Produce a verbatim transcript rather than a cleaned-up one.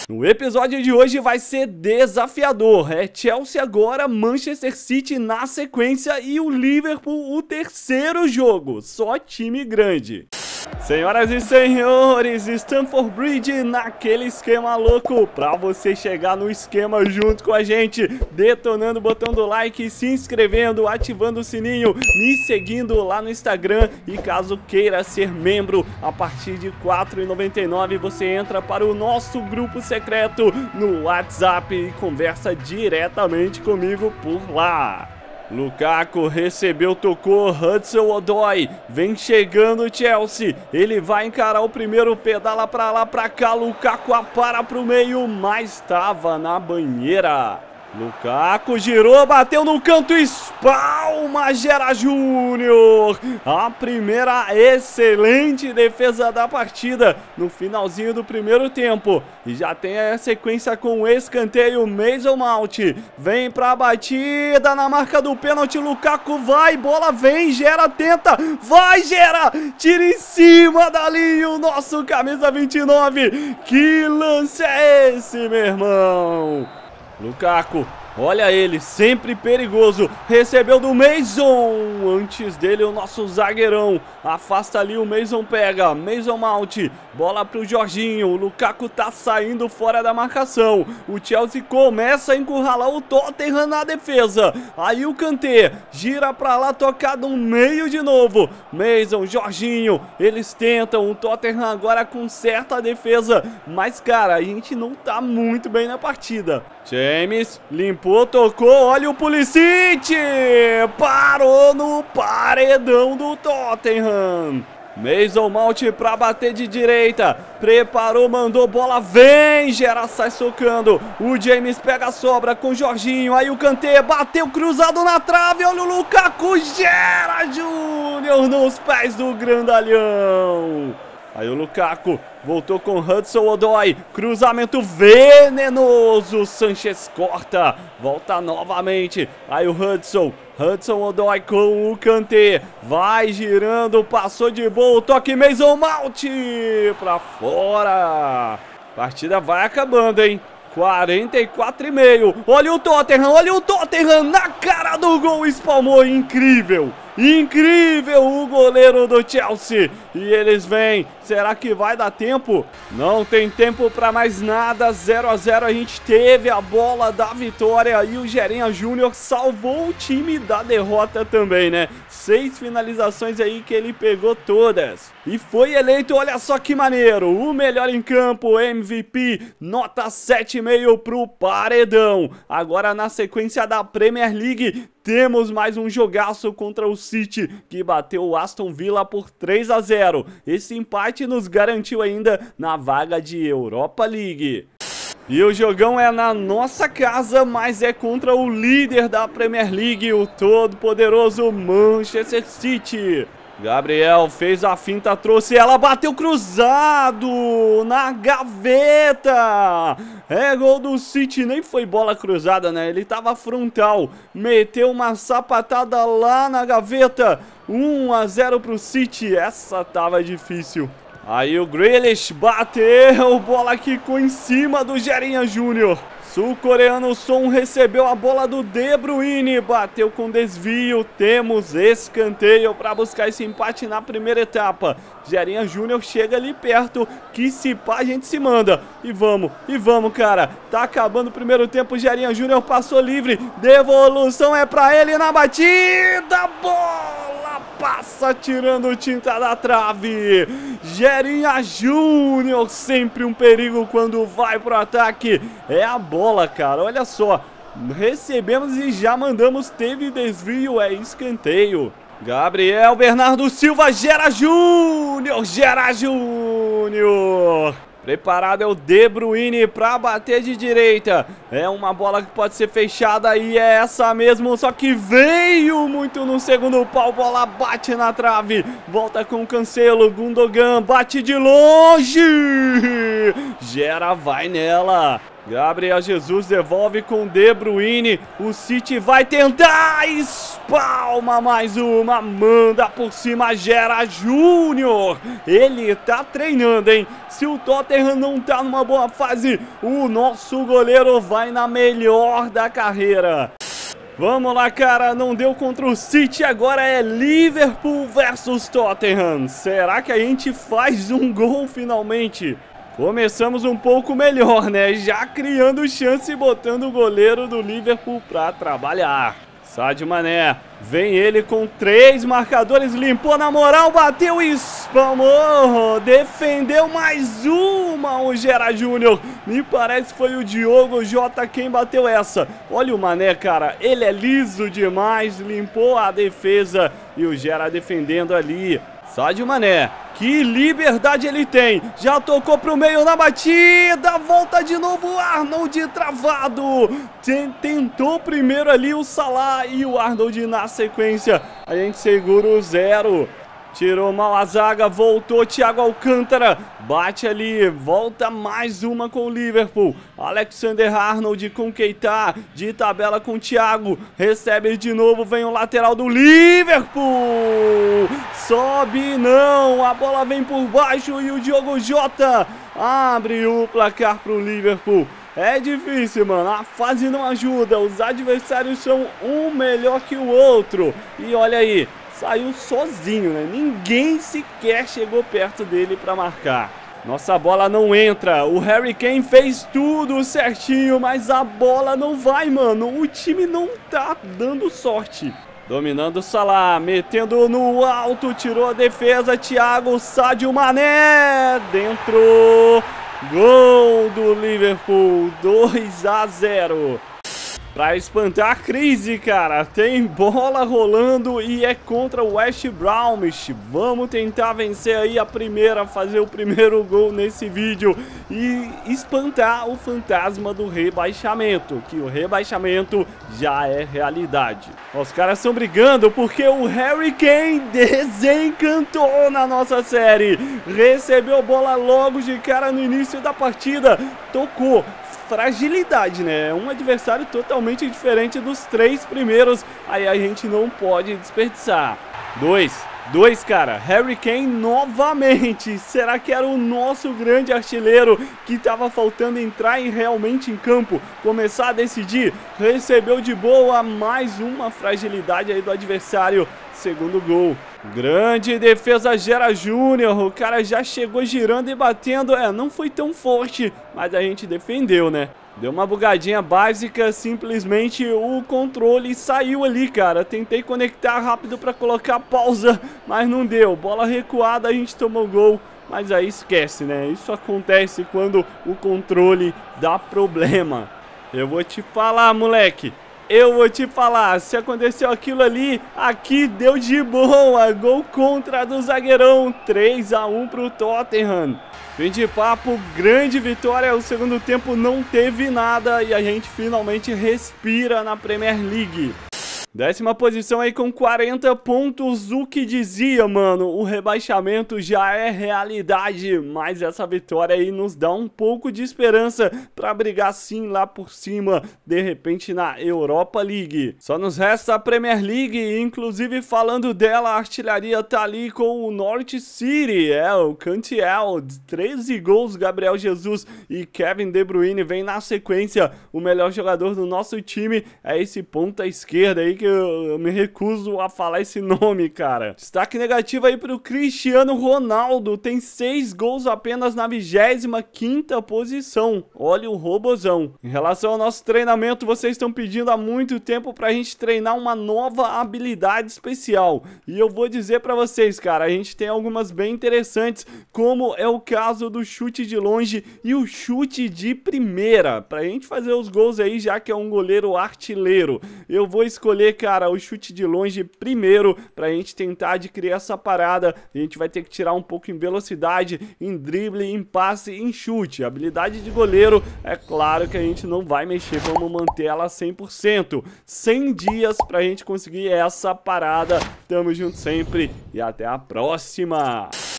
No episódio de hoje vai ser desafiador, é Chelsea agora, Manchester City na sequência e o Liverpool o terceiro jogo, só time grande. Senhoras e senhores, Stamford Bridge naquele esquema louco, pra você chegar no esquema junto com a gente, detonando o botão do like, se inscrevendo, ativando o sininho, me seguindo lá no Instagram e caso queira ser membro, a partir de quatro reais e noventa e nove centavos você entra para o nosso grupo secreto no WhatsApp e conversa diretamente comigo por lá. Lukaku recebeu, tocou, Hudson-Odoi, vem chegando o Chelsea, ele vai encarar o primeiro, pedala pra lá, pra cá, Lukaku apara pro meio, mas estava na banheira. Lukaku girou, bateu no canto, espalma, Gera Júnior. A primeira excelente defesa da partida no finalzinho do primeiro tempo. E já tem a sequência com o escanteio, Mason Mount. Vem pra batida na marca do pênalti, Lukaku vai, bola vem, Gera tenta, vai Gera, tira em cima dali o nosso camisa vinte e nove. Que lance é esse, meu irmão? Lukaku, olha ele, sempre perigoso, recebeu do Mason, antes dele o nosso zagueirão, afasta ali, o Mason pega, Mason Mount, bola pro Jorginho, o Lukaku tá saindo fora da marcação, o Chelsea começa a encurralar o Tottenham na defesa, aí o Kanté, gira pra lá, tocado no meio de novo, Mason, Jorginho, eles tentam, o Tottenham agora com certa defesa, mas cara, a gente não tá muito bem na partida. James limpou, tocou, olha o Pulisic, parou no paredão do Tottenham. Mason Mount pra bater de direita, preparou, mandou, bola vem, Gera sai socando, o James pega a sobra com o Jorginho, aí o Kanté bateu cruzado na trave, olha o Lukaku, Gera Júnior nos pés do grandalhão. Aí o Lukaku voltou com Hudson-Odoi, cruzamento venenoso, Sanchez corta, volta novamente, aí o Hudson, Hudson-Odoi com o Kanté, vai girando, passou de boa, toque Mason Mount, pra fora, partida vai acabando, hein? quarenta e quatro e meio, olha o Tottenham, olha o Tottenham na cara do gol, espalmou, incrível, incrível o goleiro do Chelsea, e eles vêm, será que vai dar tempo? Não tem tempo para mais nada, zero a zero, a gente teve a bola da vitória e o Gerinha Júnior salvou o time da derrota também, né? Seis finalizações aí que ele pegou todas. E foi eleito, olha só que maneiro, o melhor em campo, M V P, nota sete vírgula cinco pro Paredão. Agora na sequência da Premier League, temos mais um jogaço contra o City, que bateu o Aston Villa por três a zero. Esse empate nos garantiu ainda na vaga de Europa League. E o jogão é na nossa casa, mas é contra o líder da Premier League, o todo-poderoso Manchester City. Gabriel fez a finta, trouxe ela, bateu cruzado na gaveta. É gol do City, nem foi bola cruzada, né? Ele tava frontal, meteu uma sapatada lá na gaveta. um a zero pro City, essa tava difícil. Aí o Grealish bateu, bola quicou em cima do Gerinha Júnior. Sul-coreano Son recebeu a bola do De Bruyne, bateu com desvio, temos escanteio para buscar esse empate na primeira etapa. Gerinha Júnior chega ali perto, que se pá a gente se manda. E vamos, e vamos cara, tá acabando o primeiro tempo, Gerinha Júnior passou livre, devolução é para ele na batida, bola passa tirando tinta da trave. Gerinha Júnior, sempre um perigo quando vai pro ataque, é a bola, cara, olha só, recebemos e já mandamos, teve desvio, é escanteio. Gabriel Bernardo Silva, Gera Júnior, Gera Júnior. Preparado é o De Bruyne para bater de direita. É uma bola que pode ser fechada e é essa mesmo, só que veio muito no segundo pau. Bola bate na trave. Volta com o Cancelo, Gundogan bate de longe. Gera vai nela. Gabriel Jesus devolve com De Bruyne. O City vai tentar. Espalma mais uma. Manda por cima. Gera Júnior. Ele tá treinando, hein? Se o Tottenham não tá numa boa fase, o nosso goleiro vai na melhor da carreira. Vamos lá, cara, não deu contra o City, agora é Liverpool versus Tottenham. Será que a gente faz um gol finalmente? Começamos um pouco melhor, né? Já criando chance e botando o goleiro do Liverpool pra trabalhar. Sadio Mané, vem ele com três marcadores, limpou na moral, bateu e espalmou, defendeu mais uma o Gera Júnior, me parece que foi o Diogo Jota quem bateu essa. Olha o Mané, cara, ele é liso demais, limpou a defesa e o Gera defendendo ali. Sadio Mané, que liberdade ele tem, já tocou pro meio na batida, volta de novo, Arnold travado, tentou primeiro ali o Salah e o Arnold na sequência, a gente segura o zero. Tirou mal a zaga, voltou Thiago Alcântara, bate ali, volta mais uma com o Liverpool. Alexander Arnold com Keita, de tabela com o Thiago, recebe de novo, vem o lateral do Liverpool. Sobe não, a bola vem por baixo e o Diogo Jota abre o placar pro Liverpool. É difícil, mano, a fase não ajuda, os adversários são um melhor que o outro. E olha aí, saiu sozinho, né? Ninguém sequer chegou perto dele para marcar. Nossa bola não entra. O Harry Kane fez tudo certinho, mas a bola não vai, mano. O time não tá dando sorte. Dominando o Salah, metendo no alto, tirou a defesa. Thiago, Sadio Mané, dentro. Gol do Liverpool, dois a zero. Pra espantar a crise, cara, tem bola rolando e é contra o West Bromwich. Vamos tentar vencer aí a primeira, fazer o primeiro gol nesse vídeo e espantar o fantasma do rebaixamento, que o rebaixamento já é realidade. Os caras estão brigando porque o Harry Kane desencantou na nossa série. Recebeu bola logo de cara no início da partida, tocou. Fragilidade, né? Um adversário totalmente diferente dos três primeiros. Aí a gente não pode desperdiçar. Dois. Dois, cara. Harry Kane novamente. Será que era o nosso grande artilheiro que estava faltando entrar em, realmente em campo? Começar a decidir. Recebeu de boa mais uma fragilidade aí do adversário. Segundo gol. Grande defesa, Gera Júnior. O cara já chegou girando e batendo. É, não foi tão forte, mas a gente defendeu, né? Deu uma bugadinha básica, simplesmente o controle saiu ali, cara. Tentei conectar rápido pra colocar pausa, mas não deu. Bola recuada, a gente tomou gol. Mas aí esquece, né? Isso acontece quando o controle dá problema. Eu vou te falar, moleque. Eu vou te falar, se aconteceu aquilo ali, aqui deu de boa. Gol contra do zagueirão, três a um pro Tottenham. Fim de papo, grande vitória, o segundo tempo não teve nada e a gente finalmente respira na Premier League. Décima posição aí com quarenta pontos, o que dizia, mano, o rebaixamento já é realidade, mas essa vitória aí nos dá um pouco de esperança pra brigar sim lá por cima, de repente na Europa League. Só nos resta a Premier League, inclusive falando dela, a artilharia tá ali com o Norwich City, é, o Cantiel, treze gols, Gabriel Jesus e Kevin De Bruyne vem na sequência, o melhor jogador do nosso time é esse ponta esquerda aí, que eu, eu me recuso a falar esse nome, cara. Destaque negativo aí pro Cristiano Ronaldo, tem seis gols apenas na vigésima quinta posição. Olha o robozão. Em relação ao nosso treinamento, vocês estão pedindo há muito tempo pra gente treinar uma nova habilidade especial. E eu vou dizer pra vocês, cara, a gente tem algumas bem interessantes, como é o caso do chute de longe e o chute de primeira. Pra gente fazer os gols aí, já que é um goleiro artilheiro, eu vou escolher, cara, o chute de longe primeiro, pra gente tentar adquirir essa parada. A gente vai ter que tirar um pouco em velocidade, em drible, em passe, em chute. A habilidade de goleiro, é claro que a gente não vai mexer, vamos manter ela cem por cento. cem dias pra gente conseguir essa parada. Tamo junto sempre e até a próxima!